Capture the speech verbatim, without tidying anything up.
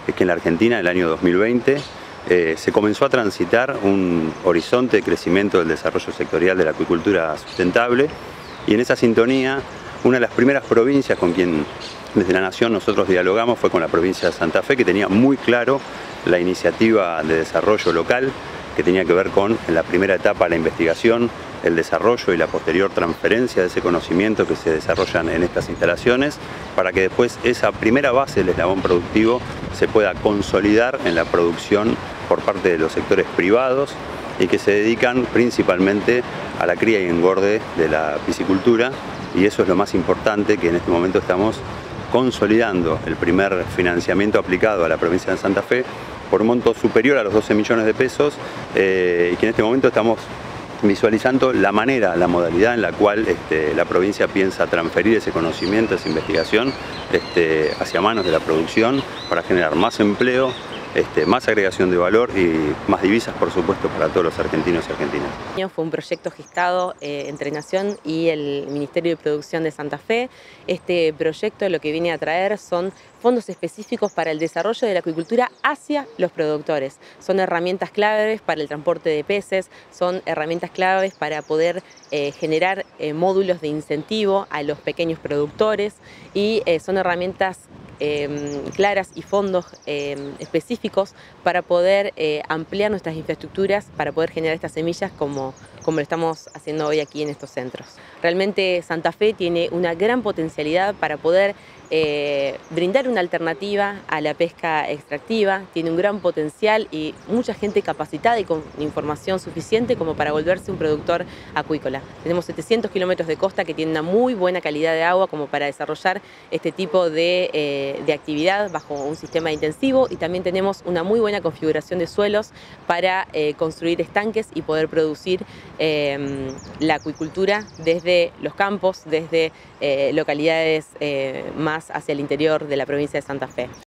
es que en la Argentina, en el año dos mil veinte, eh, se comenzó a transitar un horizonte de crecimiento del desarrollo sectorial de la acuicultura sustentable, y en esa sintonía, una de las primeras provincias con quien desde la Nación nosotros dialogamos fue con la provincia de Santa Fe, que tenía muy claro la iniciativa de desarrollo local, que tenía que ver con, en la primera etapa, la investigación, el desarrollo y la posterior transferencia de ese conocimiento que se desarrollan en estas instalaciones, para que después esa primera base del eslabón productivo se pueda consolidar en la producción por parte de los sectores privados y que se dedican principalmente a la cría y engorde de la piscicultura, y eso es lo más importante, que en este momento estamos consolidando el primer financiamiento aplicado a la provincia de Santa Fe por un monto superior a los doce millones de pesos, eh, y que en este momento estamos visualizando la manera, la modalidad en la cual este, la provincia piensa transferir ese conocimiento, esa investigación este, hacia manos de la producción para generar más empleo, Este, más agregación de valor y más divisas, por supuesto, para todos los argentinos y argentinas. Fue un proyecto gestado eh, entre Nación y el Ministerio de Producción de Santa Fe. Este proyecto lo que viene a traer son fondos específicos para el desarrollo de la acuicultura hacia los productores. Son herramientas claves para el transporte de peces, son herramientas claves para poder eh, generar eh, módulos de incentivo a los pequeños productores, y eh, son herramientas Eh, claras y fondos eh, específicos para poder eh, ampliar nuestras infraestructuras, para poder generar estas semillas como, como lo estamos haciendo hoy aquí en estos centros. Realmente Santa Fe tiene una gran potencialidad para poder eh, brindar una alternativa a la pesca extractiva, tiene un gran potencial y mucha gente capacitada y con información suficiente como para volverse un productor acuícola. Tenemos setecientos kilómetros de costa que tienen una muy buena calidad de agua como para desarrollar este tipo de eh, de actividad bajo un sistema intensivo, y también tenemos una muy buena configuración de suelos para eh, construir estanques y poder producir eh, la acuicultura desde los campos, desde eh, localidades eh, más hacia el interior de la provincia de Santa Fe.